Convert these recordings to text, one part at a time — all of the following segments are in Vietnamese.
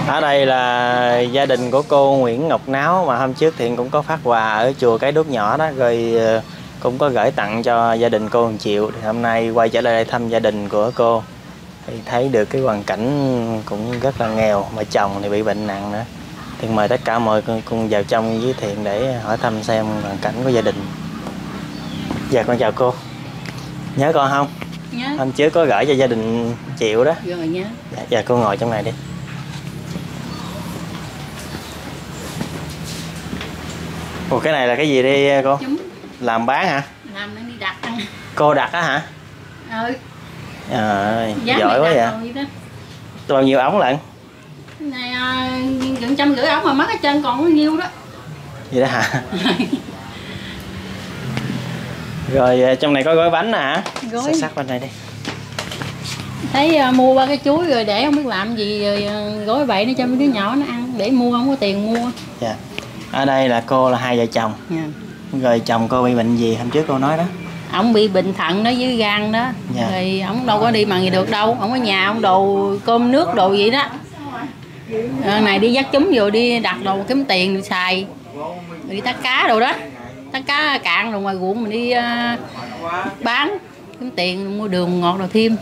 Ở đây là gia đình của cô Nguyễn Ngọc Náo mà hôm trước Thiện cũng có phát quà ở chùa Cái Đuốc Nhỏ đó, rồi cũng có gửi tặng cho gia đình cô 1 triệu. Thì hôm nay quay trở lại đây thăm gia đình của cô thì thấy được cái hoàn cảnh cũng rất là nghèo, mà chồng thì bị bệnh nặng nữa. Thì mời tất cả mọi người cùng vào trong với Thiện để hỏi thăm xem hoàn cảnh của gia đình. Dạ con chào cô. Nhớ con không? Nhớ. Hôm trước có gửi cho gia đình 1 triệu đó. Rồi nhớ. Dạ cô ngồi trong này đi. Ủa cái này là cái gì đi cô? Chúng Làm bán hả? làm đang đi đặt ăn. Cô đặt á hả? Ừ. Giỏi quá vậy. Bao nhiêu ống lận? Cái này gần 150 ống mà mất hết trơn, còn có nhiêu đó. Vậy đó hả? Rồi trong này có gói bánh nè hả? Gói. Sắc bên này đi. Thấy mua 3 cái chuối rồi để không biết làm gì, rồi gói vậy để cho mấy đứa nhỏ nó ăn, để mua không có tiền mua. Dạ. Ở đây là cô là 2 vợ chồng. Dạ. Rồi chồng cô bị bệnh gì hôm trước cô nói đó? Ông bị bệnh thận đó với gan đó. Dạ. Rồi ông đâu có đi mà gì được đâu, ông ở nhà ông đồ cơm nước đồ vậy đó. Này đi dắt chúng rồi đi đặt đồ kiếm tiền đi xài, đi tát cá đồ đó, tát cá cạn rồi ngoài ruộng mình đi bán kiếm tiền mua đường ngọt đồ thêm.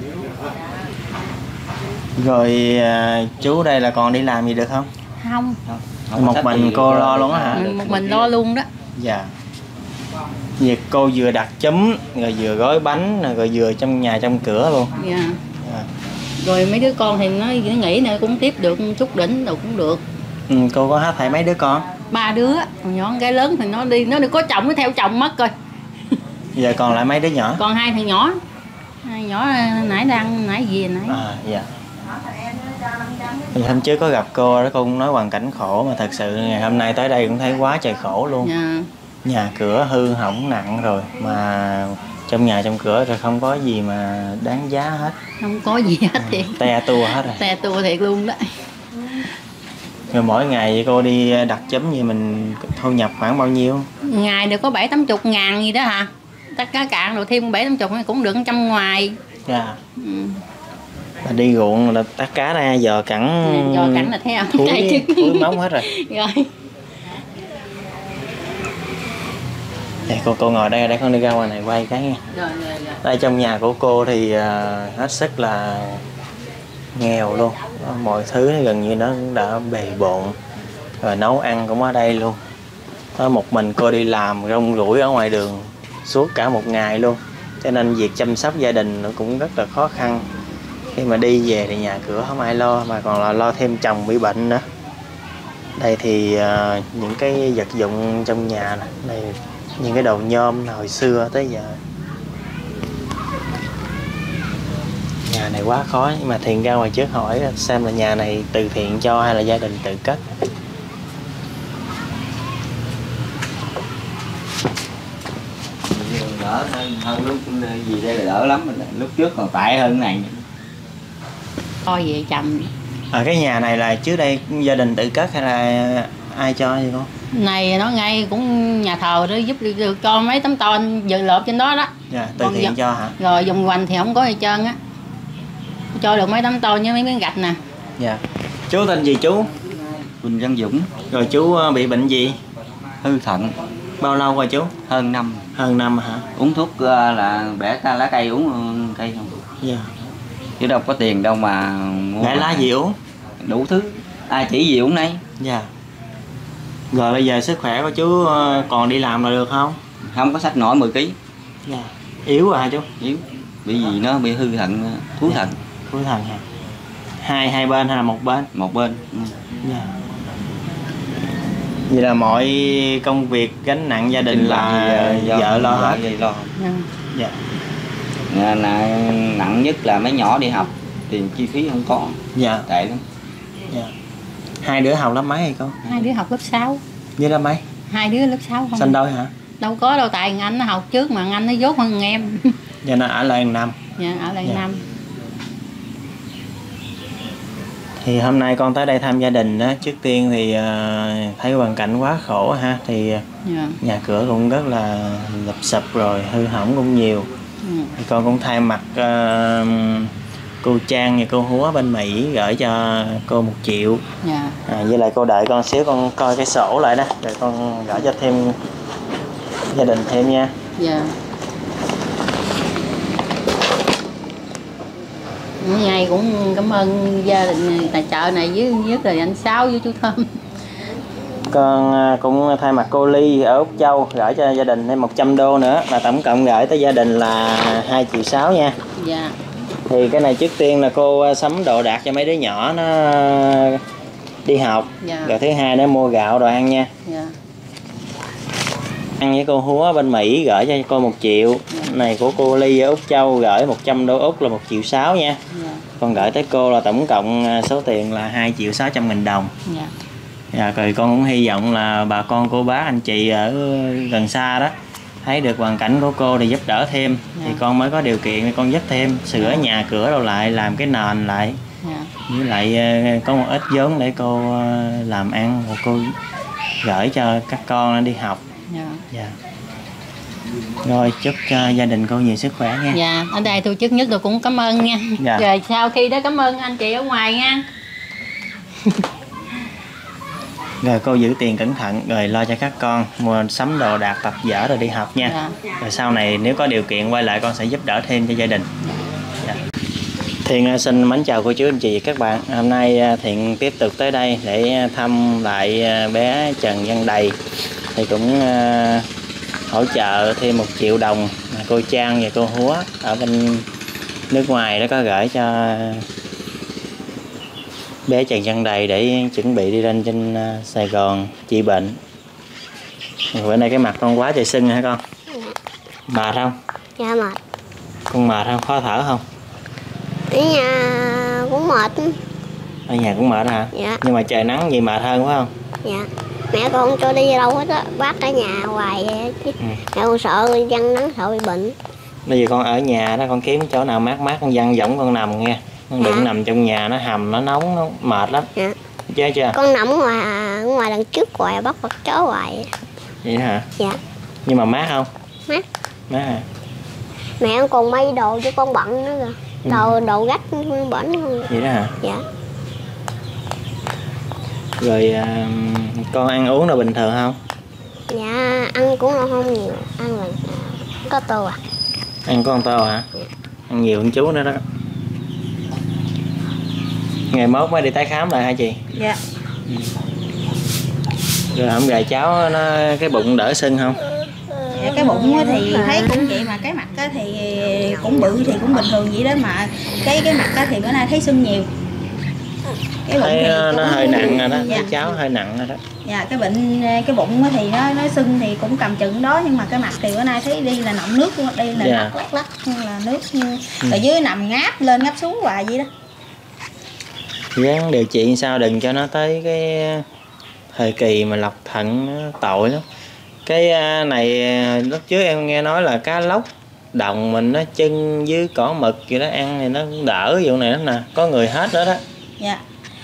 Rồi chú đây là còn đi làm gì được không? Không. Một mình cô lo luôn á hả? Một mình lo luôn đó. Dạ. Việc cô vừa đặt chấm, rồi vừa gói bánh, rồi vừa trong nhà trong cửa luôn. Dạ. Dạ. Rồi mấy đứa con thì nó nghĩ là cũng tiếp được chút đỉnh đâu cũng được. Cô có hết thảy mấy đứa con? 3 đứa, nhỏ gái lớn thì nó được có chồng, nó theo chồng mất rồi. Giờ còn lại mấy đứa nhỏ? Còn 2 thằng nhỏ. 2 nhỏ nãy về nãy. Dạ. Thì hôm trước có gặp cô đó, cô cũng nói hoàn cảnh khổ, mà thật sự ngày hôm nay tới đây cũng thấy quá trời khổ luôn. Dạ. Nhà cửa hư hỏng nặng rồi, mà trong nhà trong cửa rồi không có gì mà đáng giá hết. Không có gì hết thiệt. Te tua hết rồi. Te tua thiệt luôn đó. Rồi mỗi ngày vậy cô đi đặt chấm gì mình thu nhập khoảng bao nhiêu? Ngày được có 70-80 ngàn gì đó hả? Tất cả cạn rồi thêm 70-80 cũng được 100 ngoài. Dạ. Là đi ruộng là tát cá ra giờ cẳng. Giờ cẳng là thấy không? Thúi móng hết rồi. Rồi. Đây, cô ngồi đây để con đi ra ngoài này quay cái nha. Rồi. Đây trong nhà của cô thì hết sức là nghèo luôn. Mọi thứ gần như nó cũng đã bề bộn. Rồi nấu ăn cũng ở đây luôn. Một mình cô đi làm rong ruổi ở ngoài đường suốt cả một ngày luôn. Cho nên việc chăm sóc gia đình nó cũng rất là khó khăn. Khi mà đi về thì nhà cửa không ai lo, mà còn là lo thêm chồng bị bệnh nữa. Đây thì những cái vật dụng trong nhà này, đây những cái đồ nhôm hồi xưa tới giờ. Nhà này quá khó, nhưng mà Thiện ra ngoài trước hỏi xem là nhà này từ thiện cho hay là gia đình tự cất. Đỡ hơn lúc gì đây là đỡ lắm, lúc trước còn tệ hơn cái này. Coi về chồng. Cái nhà này là trước đây gia đình tự cất hay là ai cho vậy con? Này nó ngay cũng nhà thờ đó giúp được cho mấy tấm tôn dự lợp trên đó đó. Dạ, từ thiện cho hả? Rồi vùng quanh thì không có gì trơn á. Cho được mấy tấm tôn với mấy miếng gạch nè. Dạ. Chú tên gì chú? Quỳnh Văn Dũng. Rồi chú bị bệnh gì? Hư thận. Bao lâu rồi chú? Hơn năm. Hơn năm hả? Uống thuốc là bẻ lá cây, uống cây không? Dạ. Chứ đâu có tiền đâu mà mua. Bẻ lá gì uống? Đủ thứ. Ai chỉ gì uống nấy. Dạ. Rồi bây giờ sức khỏe của chú còn đi làm là được không? Không có xách nổi 10 kg. Dạ. Yếu à chú? Yếu. Bị gì nó bị hư thận, thúi thận. Thúi thận hả? Hai bên hay là một bên? Một bên. Dạ. Vậy là mọi công việc gánh nặng gia đình là vợ lo hết. Lo. Dạ. Nặng nhất là mấy nhỏ đi học, tiền chi phí không có. Dạ. Tệ lắm. Dạ. 2 đứa học lớp mấy hay con? 2 đứa học lớp 6. Với lớp mấy? 2 đứa lớp 6 không? Sanh đôi hả? Đâu có đâu, tại anh nó học trước mà anh nó dốt hơn em. Dạ nó ở lại 1 năm. Dạ, ở lại 5. Thì hôm nay con tới đây thăm gia đình đó, trước tiên thì thấy hoàn cảnh quá khổ ha, thì nhà cửa cũng rất là lụp xụp rồi, hư hỏng cũng nhiều. Thì con cũng thay mặt cô Trang và cô Húa bên Mỹ gửi cho cô 1 triệu. Dạ. Với lại cô đợi con xíu, con coi cái sổ lại đó rồi con gửi cho thêm gia đình thêm nha. Dạ. Hôm nay cũng cảm ơn gia đình tài trợ này với nhất là anh Sáu với chú Thơm. Con cũng thay mặt cô Ly ở Úc Châu gửi cho gia đình thêm 100 đô nữa, là tổng cộng gửi tới gia đình là 2,6 triệu nha. Dạ. Thì cái này trước tiên là cô sắm đồ đạc cho mấy đứa nhỏ nó đi học. Dạ. Rồi thứ hai nó mua gạo đồ ăn nha. Dạ. Ăn với cô Húa bên Mỹ gửi cho cô 1 triệu. Này của cô Ly ở Úc Châu gửi 100 đô Úc là 1,6 triệu nha. Dạ. Con gửi tới cô là tổng cộng số tiền là 2,6 triệu đồng. Dạ. Dạ, rồi con cũng hy vọng là bà con cô bác anh chị ở gần xa đó thấy được hoàn cảnh của cô thì giúp đỡ thêm. Thì con mới có điều kiện để con giúp thêm sửa nhà cửa đâu lại, làm cái nền lại. Với lại có một ít vốn để cô làm ăn, rồi cô gửi cho các con đi học. Dạ. Rồi chúc cho gia đình cô nhiều sức khỏe nha. Dạ, ở đây tôi trước nhất tôi cũng cảm ơn nha. Dạ. Rồi sau khi đó cảm ơn anh chị ở ngoài nha. Rồi cô giữ tiền cẩn thận rồi lo cho các con mua sắm đồ đạc tập vở rồi đi học nha. Dạ. Rồi sau này nếu có điều kiện quay lại con sẽ giúp đỡ thêm cho gia đình. Dạ. Thiện xin mến chào cô chú anh chị và các bạn. Hôm nay Thiện tiếp tục tới đây để thăm lại bé Trần Văn Đầy. Thì cũng hỗ trợ thêm 1 triệu đồng cô Trang và cô Húa ở bên nước ngoài đó có gửi cho bé Trần Văn Đầy để chuẩn bị đi lên trên Sài Gòn trị bệnh. Bữa nay cái mặt con quá trời sưng hả con? Mệt không? Dạ mệt. Con mệt không? Khó thở không? Ở nhà cũng mệt. Ở nhà cũng mệt hả? Dạ. Nhưng mà trời nắng gì mệt hơn phải không? Dạ. Mẹ con không cho đi đâu hết á, bác ở nhà hoài vậy chứ. Mẹ con sợ dân nắng, sợ bị bệnh. Bây giờ con ở nhà đó, con kiếm chỗ nào mát mát con văng võng con nằm nghe. Con đừng nằm trong nhà nó hầm nó nóng nó mệt lắm. Dạ. Chứ chưa? Con nằm ngoài đằng trước hoài, bắt vật chó hoài. Vậy đó hả? Dạ. Nhưng mà mát không? Mát. Mát hả? Mẹ con còn may đồ cho con bận nữa kìa. Đồ gách bẩn không? Vậy đó hả? Dạ. Rồi con ăn uống đâu bình thường không? Dạ, ăn cũng không nhiều, ăn là có tô à. Ăn có con tô hả? Dạ. Ăn nhiều hơn chú nữa đó. Ngày mốt mới đi tái khám lại hả chị? Dạ. Rồi hôm gầy cháu nó cái bụng đỡ sưng không? Dạ, cái bụng thì thấy cũng vậy mà cái mặt thì cũng bự thì cũng bình thường vậy đó, mà cái mặt thì bữa nay thấy sưng nhiều. Cái bụng Thấy thì nó cũng... hơi nặng rồi đó, Dạ. thấy cháu hơi nặng rồi đó. Dạ, cái bụng thì nó sưng thì cũng cầm chừng đó, nhưng mà cái mặt thì bữa nay thấy đi là nọng nước, đi là Dạ. lắc là nước ở dưới nằm ngáp lên ngáp xuống hoài vậy đó. Gắng điều trị sao đừng cho nó tới cái thời kỳ mà lọc thận nó tội lắm. Cái này lúc trước em nghe nói là cá lóc đồng mình nó chân với cỏ mực gì đó ăn thì nó đỡ vụ này lắm nè, có người hết đó đó. Dạ.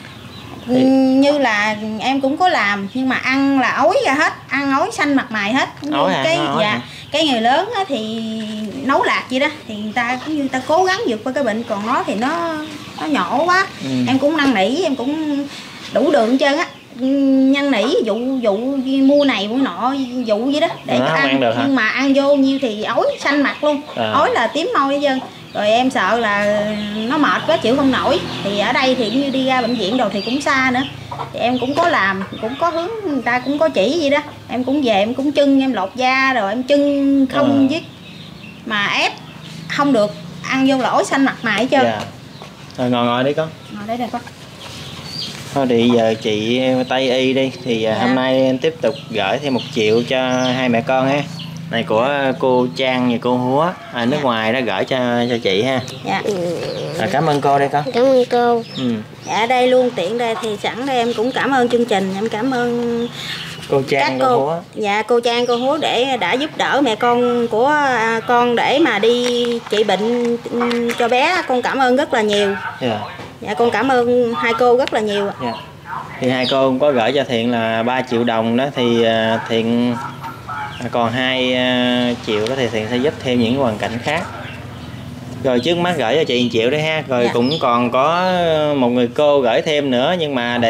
Như là em cũng có làm nhưng mà ăn là ói ra hết, ăn ói xanh mặt mày hết. Ói hả? Cái Ói dạ hả? cái người lớn thì nấu lạc vậy đó thì người ta cũng như ta cố gắng vượt qua cái bệnh, còn nó thì nó nhỏ quá. Em cũng năn nỉ, em cũng đủ đường hết trơn á, nhăn nỉ dụ mua này mua nọ dụ vậy đó để nó ăn. ăn được hả? Nhưng mà ăn vô nhiêu thì ói xanh mặt luôn, ói là tím môi hết trơn. Rồi em sợ là nó mệt quá chịu không nổi, thì ở đây thì như đi ra bệnh viện rồi thì cũng xa nữa, thì em cũng có làm, cũng có hướng người ta cũng có chỉ gì đó, em cũng về em cũng chưng, em lột da rồi em chưng không dứt mà ép không được, ăn vô là ói xanh mặt mày hết trơn. Dạ. Rồi ngồi đi con. Ngồi đây con. Thôi thì giờ chị Tây Y đi thì hôm nay em tiếp tục gửi thêm 1 triệu cho hai mẹ con ha. Này của cô Trang và cô Húa ở nước ngoài đó gửi cho chị ha. Dạ. Cảm ơn cô đây con. Cảm ơn cô. Dạ đây luôn tiện đây thì sẵn đây em cũng cảm ơn chương trình, em cảm ơn cô Trang cô Húa. Dạ cô Trang cô Húa để đã giúp đỡ mẹ con của con để mà đi trị bệnh cho bé, con cảm ơn rất là nhiều. Dạ. Dạ con cảm ơn hai cô rất là nhiều. Dạ. Thì hai cô cũng có gửi cho Thiện là 3 triệu đồng đó, thì Thiện còn 2 triệu đó thì Thiện sẽ giúp thêm những hoàn cảnh khác. Rồi trước mắt gửi cho chị 1 triệu đấy ha. Rồi Dạ. cũng còn có một người cô gửi thêm nữa, nhưng mà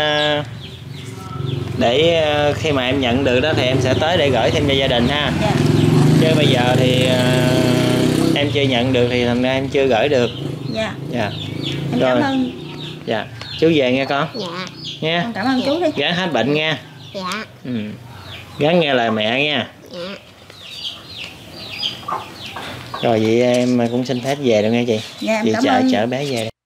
để khi mà em nhận được đó thì em sẽ tới để gửi thêm cho gia đình ha. Dạ. Chứ bây giờ thì em chưa nhận được thì thành ra em chưa gửi được. Dạ. Dạ. Em Rồi. cảm ơn. Dạ. Chú về nghe con. Dạ. Nha. Con cảm ơn chú đi. Gắng hết bệnh nha. Dạ. Gắng nghe lời mẹ nha. Dạ. Rồi vậy em cũng xin phép về luôn nha chị. Dạ, em Chị cảm ơn. chở bé về.